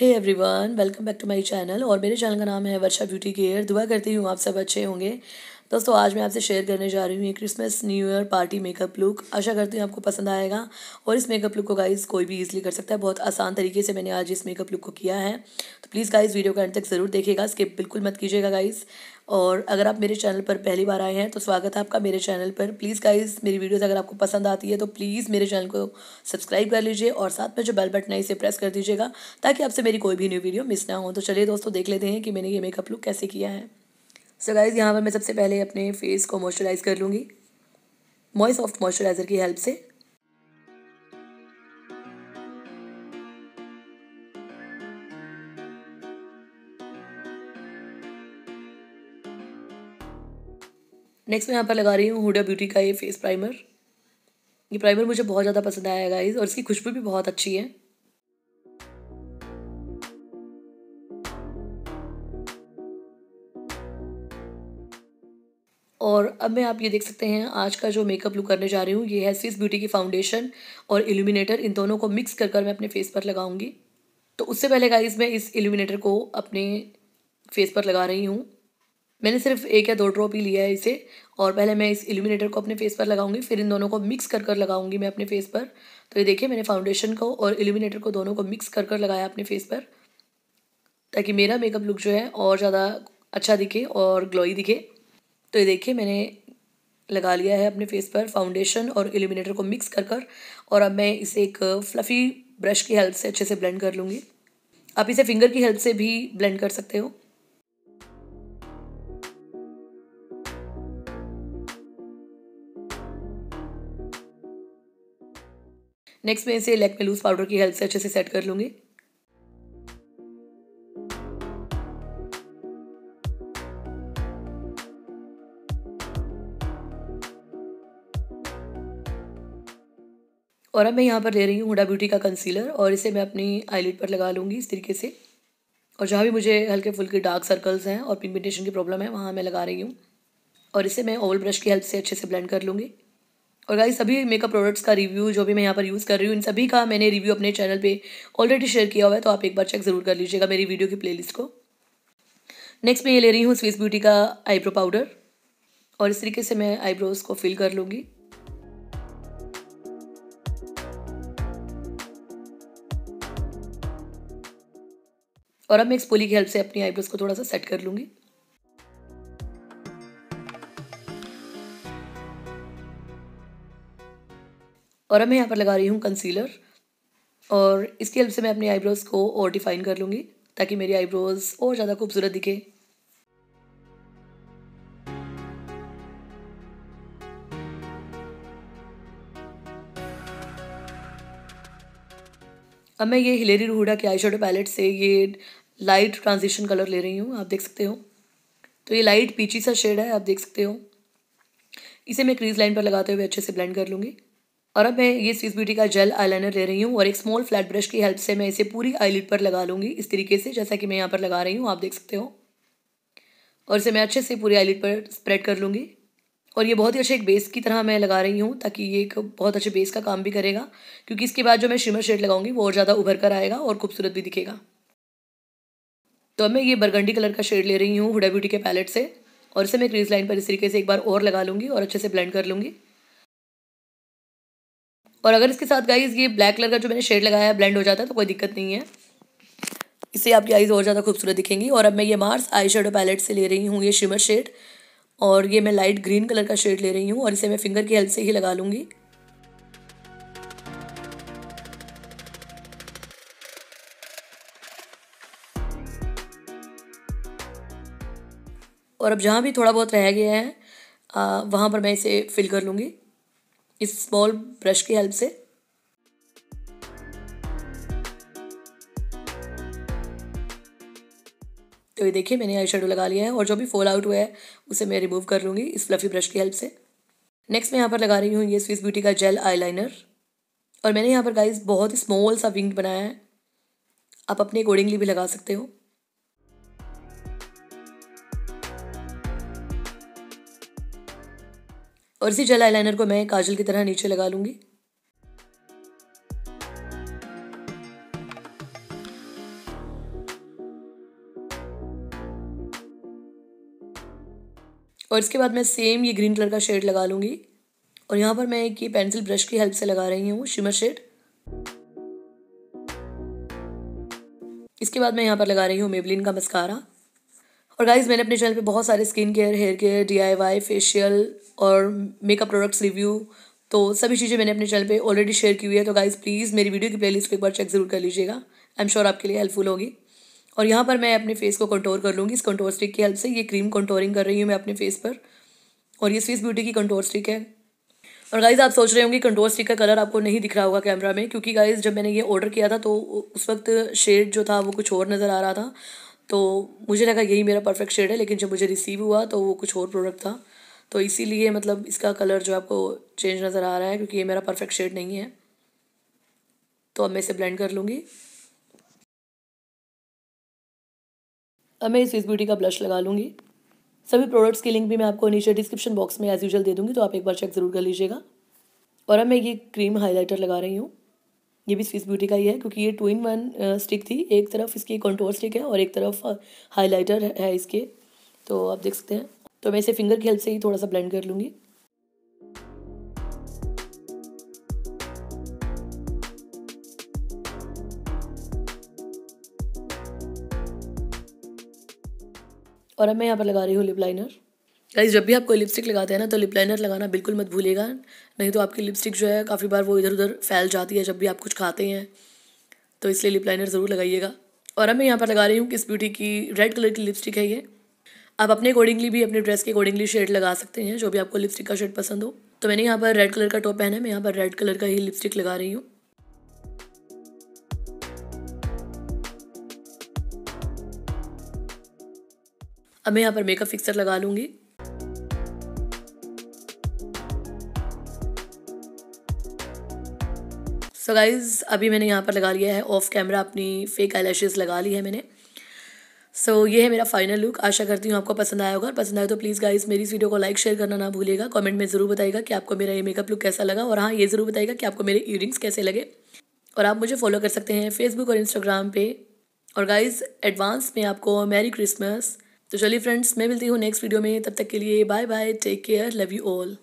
Hey everyone, welcome back to my channel. और मेरे channel का नाम है वर्षा ब्यूटी केयर। दुआ करती हूँ आप सब अच्छे होंगे। दोस्तों, आज मैं आपसे शेयर करने जा रही हूँ ये Christmas New Year party makeup look. आशा करती हूँ आपको पसंद आएगा। और इस मेकअप लुक को गाइस कोई भी इजीली कर सकता है। बहुत आसान तरीके से मैंने आज इस मेकअप लुक को किया है। तो प्लीज़ गाइस वीडियो का एंड तक ज़रूर देखिएगा, स्किप बिल्कुल मत कीजिएगा गाइस। और अगर आप मेरे चैनल पर पहली बार आए हैं तो स्वागत है आपका मेरे चैनल पर। प्लीज़ गाइस, मेरी वीडियोज़ अगर आपको पसंद आती है तो प्लीज़ मेरे चैनल को सब्सक्राइब कर लीजिए और साथ में जो बेल बटन है इसे प्रेस कर दीजिएगा ताकि आपसे मेरी कोई भी न्यू वीडियो मिस ना हो। तो चलिए दोस्तों, देख लेते हैं कि मैंने ये मेकअप लुक कैसे किया है। सो गाइस, यहाँ पर मैं सबसे पहले अपने फेस को मॉइस्चराइज कर लूँगी मॉइस्ट सॉफ्ट मॉइस्चराइज़र की हेल्प से। नेक्स्ट मैं यहाँ पर लगा रही हूँ हुडा ब्यूटी का ये फेस प्राइमर। ये प्राइमर मुझे बहुत ज़्यादा पसंद आया गाइस और इसकी खुशबू भी बहुत अच्छी है। और अब मैं आप ये देख सकते हैं आज का जो मेकअप लुक करने जा रही हूँ ये है स्विस ब्यूटी की फाउंडेशन और इल्यूमिनेटर। इन दोनों को मिक्स कर मैं अपने फेस पर लगाऊंगी। तो उससे पहले गाइस मैं इस इल्यूमिनेटर को अपने फेस पर लगा रही हूँ। मैंने सिर्फ 1 या 2 ड्रॉप ही लिया है इसे। और पहले मैं इस इल्यूमिनेटर को अपने फेस पर लगाऊंगी, फिर इन दोनों को मिक्स कर लगाऊंगी मैं अपने फेस पर। तो ये देखिए, मैंने फाउंडेशन को और इल्यूमिनेटर को दोनों को मिक्स कर लगाया अपने फेस पर ताकि मेरा मेकअप लुक जो है और ज़्यादा अच्छा दिखे और ग्लोई दिखे। तो ये देखिए, मैंने लगा लिया है अपने फेस पर फाउंडेशन और इल्यूमिनेटर को मिक्स कर। और अब मैं इसे एक फ्लफ़ी ब्रश की हेल्प से अच्छे से ब्लेंड कर लूँगी। आप इसे फिंगर की हेल्प से भी ब्लेंड कर सकते हो। नेक्स्ट मैं इसे लैक्मे लूज पाउडर की हेल्प से अच्छे से सेट कर लूँगी। और अब मैं यहाँ पर ले रही हूँ हुडा ब्यूटी का कंसीलर और इसे मैं अपनी आईलिड पर लगा लूँगी इस तरीके से। और जहाँ भी मुझे हल्के फुल्के डार्क सर्कल्स हैं और पिगमेंटेशन की प्रॉब्लम है वहाँ मैं लगा रही हूँ। और इसे मैं ओवल ब्रश की हेल्प से अच्छे से ब्लेंड कर लूँगी। और गाइस, सभी मेकअप प्रोडक्ट्स का रिव्यू जो भी मैं यहाँ पर यूज़ कर रही हूँ इन सभी का मैंने रिव्यू अपने चैनल पे ऑलरेडी शेयर किया हुआ है, तो आप एक बार चेक ज़रूर कर लीजिएगा मेरी वीडियो की प्लेलिस्ट को। नेक्स्ट मैं ये ले रही हूँ स्विस ब्यूटी का आईब्रो पाउडर और इस तरीके से मैं आईब्रोज़ को फिल कर लूँगी। और अब मैं एक स्पूली की हेल्प से अपनी आईब्रोज़ को थोड़ा सा सेट कर लूँगी। और अब मैं यहाँ पर लगा रही हूँ कंसीलर और इसकी हेल्प से मैं अपनी आईब्रोज़ को और डिफाइन कर लूँगी ताकि मेरी आईब्रोज़ और ज़्यादा खूबसूरत दिखे। अब मैं ये हिलेरी हुडा के आई शेडो पैलेट से ये लाइट ट्रांजिशन कलर ले रही हूँ, आप देख सकते हो। तो ये लाइट पीची सा शेड है, आप देख सकते हो। इसे मैं क्रीज लाइन पर लगाते हुए अच्छे से ब्लेंड कर लूँगी। और अब मैं ये स्विस ब्यूटी का जेल आईलाइनर ले रही हूँ और एक स्मॉल फ्लैट ब्रश की हेल्प से मैं इसे पूरी आईलिड पर लगा लूँगी इस तरीके से, जैसा कि मैं यहाँ पर लगा रही हूँ, आप देख सकते हो। और इसे मैं अच्छे से पूरी आईलिड पर स्प्रेड कर लूँगी। और ये बहुत ही अच्छे एक बेस की तरह मैं लगा रही हूँ ताकि ये एक बहुत अच्छे बेस का काम भी करेगा, क्योंकि इसके बाद जो मैं शिमर शेड लगाऊंगी वो और ज़्यादा उभर कर आएगा और खूबसूरत भी दिखेगा। तो अब मैं ये बरगंडी कलर का शेड ले रही हूँ हुडा ब्यूटी के पैलेट से और इसे मैं क्रीज लाइन पर इस तरीके से एक बार और लगा लूँगी और अच्छे से ब्लेंड कर लूँगी। और अगर इसके साथ गाइज ये ब्लैक कलर का जो मैंने शेड लगाया है ब्लेंड हो जाता है तो कोई दिक्कत नहीं है, इससे आपकी आईज और ज़्यादा खूबसूरत दिखेंगी। और अब मैं ये मार्स आई शेडो पैलेट से ले रही हूँ ये शिमर शेड और ये मैं लाइट ग्रीन कलर का शेड ले रही हूँ और इसे मैं फिंगर की हेल्प से ही लगा लूँगी। और अब जहाँ भी थोड़ा बहुत रह गया है वहाँ पर मैं इसे फिल कर लूँगी इस स्मॉल ब्रश की हेल्प से। तो ये देखिए, मैंने आई शेडो लगा लिया है और जो भी फॉल आउट हुआ है उसे मैं रिमूव कर लूँगी इस फ्लफी ब्रश की हेल्प से। नेक्स्ट मैं यहाँ पर लगा रही हूँ ये स्विस ब्यूटी का जेल आईलाइनर और मैंने यहाँ पर गाइस बहुत ही स्मॉल सा विंग बनाया है, आप अपने अकॉर्डिंगली भी लगा सकते हो। और इसी जेल आईलाइनर को मैं काजल की तरह नीचे लगा लूँगी। और इसके बाद मैं सेम ये ग्रीन कलर का शेड लगा लूँगी और यहाँ पर मैं एक ये पेंसिल ब्रश की हेल्प से लगा रही हूँ शिमर शेड। इसके बाद मैं यहाँ पर लगा रही हूँ मेबलिन का मस्कारा। और गाइज मैंने अपने चैनल पे बहुत सारे skin care, hair care, DIY, facial और मेकअप प्रोडक्ट्स रिव्यू, तो सभी चीज़ें मैंने अपने चैनल पे ऑलरेडी शेयर की हुई है। तो गाइज प्लीज़ मेरी वीडियो की प्लेलिस्ट को एक बार चेक ज़रूर कर लीजिएगा, आई एम श्योर आपके लिए हेल्पफुल होगी। और यहाँ पर मैं अपने फेस को कंटोर कर लूँगी इस कंटोर स्टिक की हेल्प से। ये क्रीम कंटोरिंग कर रही हूँ मैं अपने फेस पर और ये स्विस ब्यूटी की कंटोर स्टिक है। और गाइज आप सोच रहे होंगे कंटोर स्टिक का कलर आपको नहीं दिख रहा होगा कैमरा में, क्योंकि गाइज जब मैंने ये ऑर्डर किया था तो उस वक्त शेड जो था वो कुछ और नज़र आ रहा था, तो मुझे लगा यही मेरा परफेक्ट शेड है, लेकिन जब मुझे रिसीव हुआ तो वो कुछ और प्रोडक्ट था, तो इसीलिए मतलब इसका कलर जो आपको चेंज नज़र आ रहा है, क्योंकि ये मेरा परफेक्ट शेड नहीं है। तो अब मैं इसे ब्लेंड कर लूँगी। अब मैं इस स्विस ब्यूटी का ब्लश लगा लूँगी। सभी प्रोडक्ट्स की लिंक भी मैं आपको नीचे डिस्क्रिप्शन बॉक्स में एज यूजुअल दे दूँगी, तो आप एक बार चेक ज़रूर कर लीजिएगा। और अब मैं ये क्रीम हाइलाइटर लगा रही हूँ, ये भी स्विस ब्यूटी का ही है, क्योंकि ये 2-in-1 स्टिक थी। एक तरफ इसकी कंटूर स्टिक है और एक तरफ हाइलाइटर है इसके, तो आप देख सकते हैं। तो मैं इसे फिंगर की हेल्प से ही थोड़ा सा ब्लेंड कर लूँगी। और अब मैं यहाँ पर लगा रही हूँ लिप लाइनर। गाइस जब भी आप कोई लिपस्टिक लगाते हैं ना, तो लिप लाइनर लगाना बिल्कुल मत भूलिएगा, नहीं तो आपकी लिपस्टिक जो है काफ़ी बार वो इधर उधर फैल जाती है जब भी आप कुछ खाते हैं, तो इसलिए लिप लाइनर ज़रूर लगाइएगा। और अब मैं यहाँ पर लगा रही हूँ किस ब्यूटी की रेड कलर की लिपस्टिक है ये। आप अपने अकॉर्डिंगली भी अपने ड्रेस के अकॉर्डिंगली शेड लगा सकते हैं, जो भी आपको लिपस्टिक का शेड पसंद हो। तो मैंने यहाँ पर रेड कलर का टॉप पहना है, मैं यहाँ पर रेड कलर का ही लिपस्टिक लगा रही हूँ। अब मैं यहाँ पर मेकअप फिक्सर लगा लूँगी। सो गाइज अभी मैंने यहाँ पर लगा लिया है ऑफ कैमरा, अपनी फेक आईलैशेस लगा ली है मैंने। सो ये है मेरा फाइनल लुक। आशा करती हूँ आपको पसंद आया होगा। पसंद आए तो प्लीज़ गाइस मेरी इस वीडियो को लाइक शेयर करना ना भूलिएगा। कमेंट में ज़रूर बताइएगा कि आपको मेरा ये मेकअप लुक कैसा लगा, और हाँ ये ज़रूर बताइएगा कि आपको मेरे ईयरिंग्स कैसे लगे। और आप मुझे फॉलो कर सकते हैं फेसबुक और इंस्टाग्राम पे। और गाइज एडवांस में आपको मैरी क्रिसमस। तो चलिए फ्रेंड्स, मैं मिलती हूँ नेक्स्ट वीडियो में, तब तक के लिए bye bye, take care, love you all.